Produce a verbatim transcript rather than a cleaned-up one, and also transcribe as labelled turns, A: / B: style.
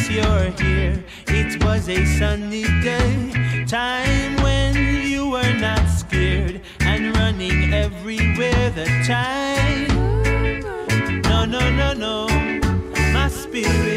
A: you're here. It was a sunny day, time when you were not scared and running everywhere the time. No, no, no, no, my spirit